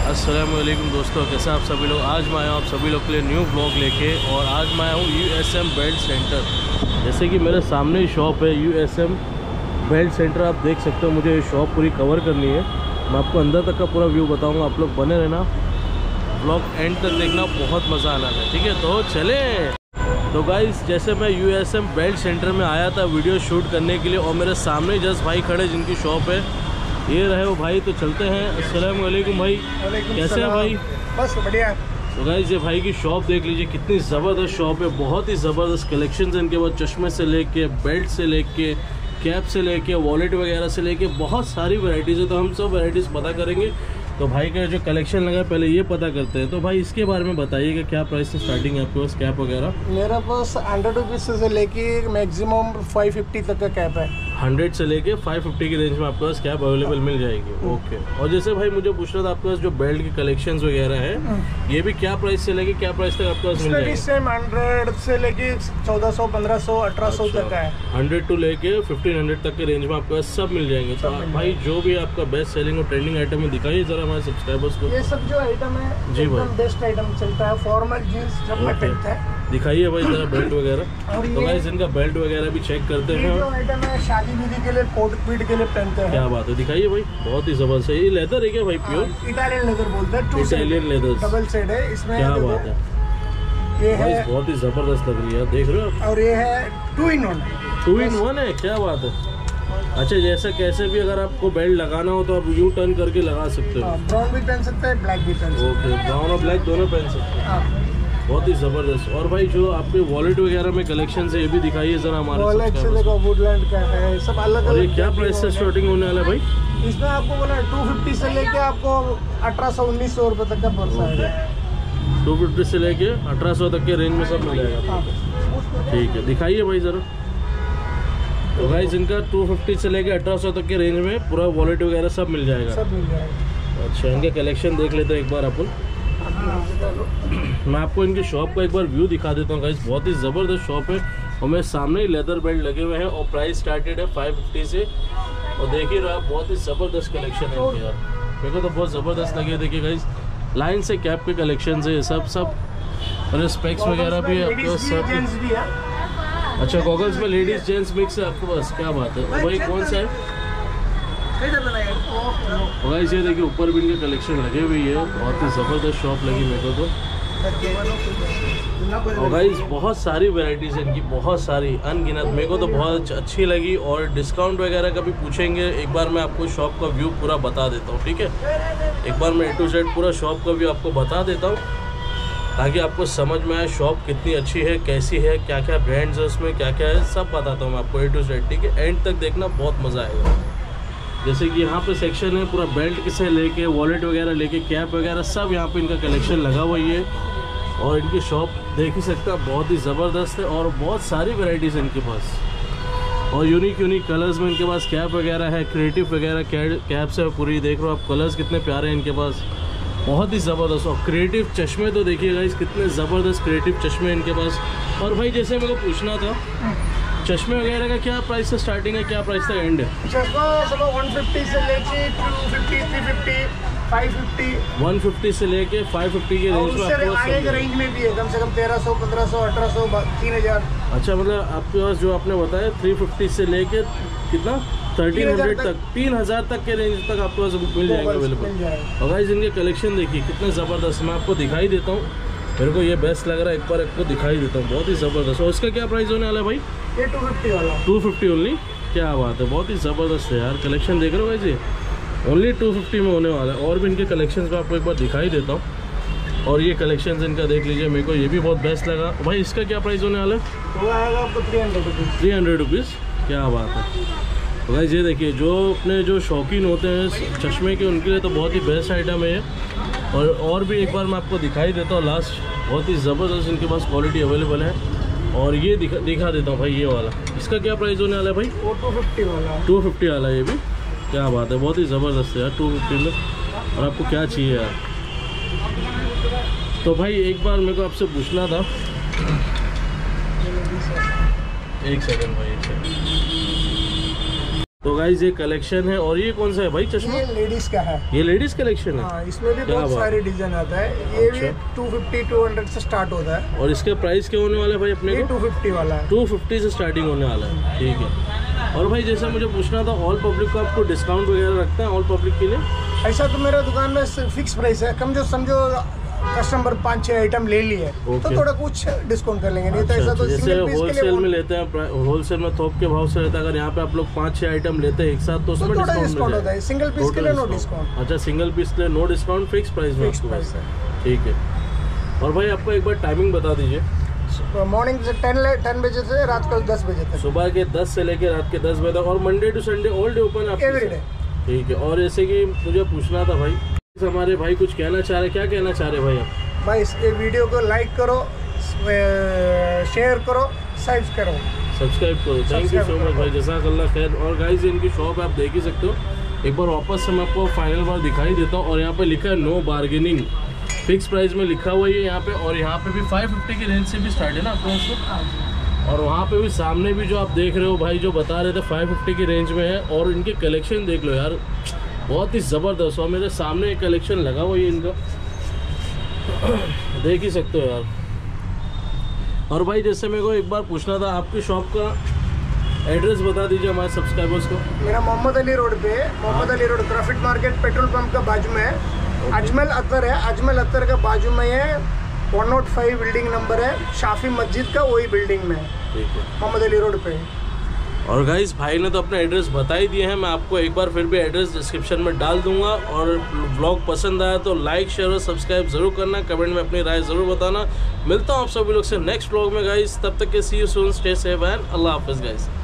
अस्सलामुअलैकुम दोस्तों, कैसे आप सभी लोग। आज मैं आया हूँ आप सभी लोग के लिए न्यू ब्लॉग लेके, और आज मैं आया हूँ USM बेल्ट सेंटर। जैसे कि मेरे सामने ही शॉप है USM बेल्ट सेंटर, आप देख सकते हो। मुझे ये शॉप पूरी कवर करनी है, मैं आपको अंदर तक का पूरा व्यू बताऊँगा। आप लोग बने रहना, ब्लॉग एंड तक देखना, बहुत मज़ा आना है। ठीक है, तो चले। तो गाइस, जैसे मैं USM बेल्ट सेंटर में आया था वीडियो शूट करने के लिए, और मेरे सामने जस्ट भाई खड़े जिनकी शॉप है, ये रहे वो भाई। तो चलते हैं। अस्सलाम वालेकुम भाई, कैसे हैं भाई? बस बढ़िया। तो गाइस, ये भाई की शॉप देख लीजिए, कितनी ज़बरदस्त शॉप है। बहुत ही ज़बरदस्त कलेक्शन है इनके पास, चश्मे से लेके, बेल्ट से लेके, कैप से लेके, वॉलेट वगैरह से लेके बहुत सारी वैरायटीज़ है। तो हम सब वैरायटीज़ पता करेंगे। तो भाई का जो कलेक्शन लगा पहले ये पता करते हैं। तो भाई इसके बारे में बताइएगा, क्या प्राइस से स्टार्टिंग है आपके पास कैप वगैरह? मेरे पास 100 रुपीज़ से लेके मैक्सिमम 550 तक का कैप है। 100 से लेके 550 की रेंज में आपके पास कैप अवेलेबल मिल जाएगी। ओके। और जैसे भाई मुझे पूछना था, आपके पास जो बेल्ट की कलेक्शंस वगैरह है, ये भी क्या प्राइस से लेके क्या प्राइस तक आपके पास मिल जाएगी? सेम 100 से लेके 1400, 1500, 1800 तक का है। 100 टू लेके 1500 तक के रेंज में आपके पास सब मिल जाएंगे। तो भाई जो भी आपका बेस्ट सेलिंग और ट्रेंडिंग आइटम है, दिखाइए जरा हमारे सब्सक्राइबर्स को। ये सब जो आइटम है जी भाई, बेस्ट आइटम चलता है। फॉर्मल जींस जब मैं पहनता है, दिखाइए भाई जरा बेल्ट वगैरह। तो गाइस, इनका बेल्ट वगैरह भी चेक करते हैं। जो आइटम है शादी विधि के लिए, कोट पीट के लिए पहनते हैं। क्या बात है, दिखाइए भाई। बहुत ही जबरदस्त है। ये लेदर है क्या भाई? प्योर इटालियन लेदर बोलते हैं। इटालियन लेदर, डबल सेड है इसमें। क्या बात है, ये है बहुत ही जबरदस्त लग रही है, देख रहे हो। और ये है 2 in 1। 2 in 1 है, क्या बात है। अच्छा, जैसे कैसे भी अगर आपको बेल्ट लगाना हो तो आप यू टर्न करके लगा सकते हो। ब्राउन भी पहन सकते हैं, ब्लैक भी पहन सकते हैं। ओके, ब्राउन और ब्लैक दोनों पहन सकते हैं। बहुत ही जबरदस्त। और भाई जो आपके वॉलेट वगैरह में कलेक्शन है, ये भी दिखाइए जरा हमारे। वॉलेट से देखो, वुडलैंड का है, सब अलग और अलग। ये क्या प्राइस से स्टार्टिंग होने वाला है भाई? इसमें आपको बोला 250 से लेके आपको 1800, 1900 रुपए तक का पर्स आएगा। 250 से लेके 1800 तक के रेंज में सब मिल जाएगा। ठीक है, दिखाइए भाई जरा। तो गाइस, इनका 250 से लेके 1800 तक के रेंज में पूरा वॉलेट वगैरह सब मिल जाएगा। सब मिल जाएगा। अच्छा, इनके कलेक्शन देख लेते हैं एक बार अपन। मैं आपको इनकी शॉप का एक बार व्यू दिखा देता हूँ गाइस। बहुत ही ज़बरदस्त शॉप है, और मेरे सामने ही लेदर बेल्ट लगे हुए हैं, और प्राइस स्टार्टेड है 550 से। और देखिए आप, बहुत ही ज़बरदस्त कलेक्शन है इनके यार। मेरे को तो बहुत ज़बरदस्त लगे। देखिए गाइस, लाइन से कैप के कलेक्शन है सब सब, और स्पेक्स वगैरह भी है आपके पास सब। अच्छा, गॉगल्स में लेडीज जेंट्स मिक्स है आपके पास, क्या बात है भाई। कौन सा है? गाइस, ये देखिए ऊपर भी इनके कलेक्शन लगे हुई है। बहुत ही ज़बरदस्त शॉप लगी मेरे को तो। और गाइस, बहुत सारी वैरायटीज़ है इनकी, बहुत सारी अनगिनत। मेरे को तो बहुत अच्छी लगी। और डिस्काउंट वगैरह का भी पूछेंगे, एक बार मैं आपको शॉप का व्यू पूरा बता देता हूँ। ठीक है, एक बार मैं A to Z पूरा शॉप का व्यू आपको बता देता हूँ, ताकि आपको समझ में आए शॉप कितनी अच्छी है, कैसी है, क्या क्या ब्रांड्स है उसमें, क्या क्या है, सब बताता हूँ मैं आपको A to Z। ठीक है, एंड तक देखना, बहुत मज़ा आएगा। जैसे कि यहाँ पे सेक्शन है पूरा बेल्ट से लेके, वॉलेट वगैरह लेके, कैप वगैरह सब यहाँ पे इनका कलेक्शन लगा हुआ ही है। और इनकी शॉप देख ही सकते हैं, बहुत ही ज़बरदस्त है, और बहुत सारी वैरायटीज़ है इनके पास, और यूनिक यूनिक कलर्स में इनके पास कैप वगैरह है, क्रिएटिव वगैरह कैप्स है पूरी। देख रहे हो आप, कलर्स कितने प्यारे हैं इनके पास, बहुत ही ज़बरदस्त। और क्रिएटिव चश्मे तो देखिएगा इस, कितने ज़बरदस्त क्रिएटिव चश्मे इनके पास। और भाई जैसे मेरे को पूछना था, चश्मे वगैरह का क्या प्राइस से स्टार्टिंग है, क्या प्राइस तक एंड है? चश्मा सब 150 से लेके 250, 350, 550। 150 से लेके 550 के रेंज में आपके पास आगे के रेंज में भी है, कम से कम 1300, 1500, 1800, 3000। अच्छा, मतलब आपके पास जो आपने बताया 350 से लेके कितना 1300 तक, 3000 तक के रेंज तक आपके पास मिल जाएगा अवेलेबल। और गाइस, इनके कलेक्शन देखिए कितने ज़बरदस्त। मैं आपको दिखाई देता हूँ, मेरे को ये बेस्ट लग रहा है, एक बार आपको दिखाई देता हूँ। बहुत ही ज़बरदस्त। और इसका क्या प्राइस होने वाला है भाई? ये 250 वाला। 250 ओनली, क्या बात है, बहुत ही ज़बरदस्त है यार। कलेक्शन देख रहे हो गाइस, ये ओनली 250 में होने वाला है। और भी इनके कलेक्शन में आपको एक बार दिखाई देता हूँ। और ये कलेक्शन इनका देख लीजिए, मेरे को ये भी बहुत बेस्ट लगा भाई। इसका क्या प्राइस होने वाला है? वो आएगा आपको 300 रुपीज़। 300 रुपीज़, क्या बात है। तो गाइस, ये देखिए, जो अपने जो शौकीन होते हैं चश्मे के, उनके लिए तो बहुत ही बेस्ट आइटम है ये। और भी एक बार मैं आपको दिखाई देता हूँ लास्ट, बहुत ही ज़बरदस्त इनके पास क्वालिटी अवेलेबल है। और ये दिखा देता हूँ भाई, ये वाला, इसका क्या प्राइस होने वाला है भाई? वो 250 वाला। 250 वाला, ये भी क्या बात है, बहुत ही ज़बरदस्त है यार 250 में। और आपको क्या चाहिए यार? तो भाई एक बार मेरे को आपसे पूछना था, एक सेकंड भाई, एक सेकंड। तो गाइस ये कलेक्शन है। और ये कौन सा है भाई चश्मा? ये लेडीज का है। ये लेडीज कलेक्शन है। हाँ, इसमें भी क्या बहुत बात सारे डिजाइन आता है। ये भी 250-200 से स्टार्ट होता है। और इसके प्राइस क्या होने वाला है भाई अपने ये को? 250 वाला है। 250 से स्टार्टिंग होने वाला है। ठीक है। और भाई जैसे मुझे पूछना था, ऑल पब्लिक को आपको डिस्काउंट वगैरह रखता है ऑल पब्लिक के लिए? ऐसा तो मेरा दुकान में फिक्स प्राइस है। कम जो समझो कस्टमर 5-6 आइटम ले लिए तो थोड़ा कुछ डिस्काउंट कर लेंगे। नहीं तो ऐसा तो जैसे सिंगल पीस के होलसेल लिए में लेते हैं, होलसेल में थोक के भाव से रहता है। अगर यहाँ पे आप लोग 5-6 आइटम लेते हैं एक साथ तो उसमें थोड़ा डिस्काउंट डिस्काउंट होता है। सिंगल पीस के लिए नो डिस्काउंट। अच्छा, सिंगल पीस के लिए नो डिस्काउंट, फिक्स प्राइस में आपके पास। ठीक है। और भाई आपको एक बार टाइमिंग बता दीजिए। मॉर्निंग से 10 बजे से रात को 10 बजे तक। सुबह के 10 से लेकर रात के 10 बजे तक। और Monday to Sunday all day open आप? एवरीडे। ठीक है। और जैसे कि मुझे पूछना था भाई, हमारे भाई कुछ कहना चाह रहे, क्या कहना चाह रहे भाई आप? भाई इस वीडियो को लाइक करो, शेयर करो, सब्सक्राइब करो। थैंक यू सो मच भाई, जज़ाकल्लाह खैर। और गाइस इनकी शॉप आप देख ही सकते हो। एक बार वापस से मैं आपको फाइनल बार दिखाई देता हूँ। और यहाँ पे लिखा है नो बार्गेनिंग, फिक्स प्राइस में लिखा हुआ है यहाँ पे। और यहाँ पे भी 550 की रेंज से भी स्टार्ट है ना आपको। और वहाँ पे भी सामने भी जो आप देख रहे हो भाई, जो बता रहे थे 550 की रेंज में है। और इनके कलेक्शन देख लो यार, बहुत ही ज़बरदस्त। और मेरे सामने एक कलेक्शन लगा हुआ है इनका, देख ही सकते हो यार। और भाई जैसे मेरे को एक बार पूछना था, आपकी शॉप का एड्रेस बता दीजिए हमारे सब्सक्राइबर्स को। मेरा मोहम्मद अली रोड पे, Mohammed Ali road profit market petrol pump का बाजू में है। अजमल अत्तर है, अजमल अत्तर का बाजू में है। 105 बिल्डिंग नंबर है, शाफी मस्जिद का वही बिल्डिंग में है। ठीक है, मोहम्मद अली रोड पे। और गाइस भाई ने तो अपना एड्रेस बता ही दिए हैं। मैं आपको एक बार फिर भी एड्रेस डिस्क्रिप्शन में डाल दूंगा। और व्लॉग पसंद आया तो लाइक शेयर और सब्सक्राइब ज़रूर करना, कमेंट में अपनी राय ज़रूर बताना। मिलता हूँ आप सभी लोग से नेक्स्ट व्लॉग में गाइस, तब तक के see you soon, stay safe and अल्लाह हाफिज़ गाइस।